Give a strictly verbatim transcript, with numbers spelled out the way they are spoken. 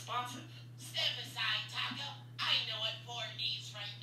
responsive. Step aside, Taco. I know what Ford needs right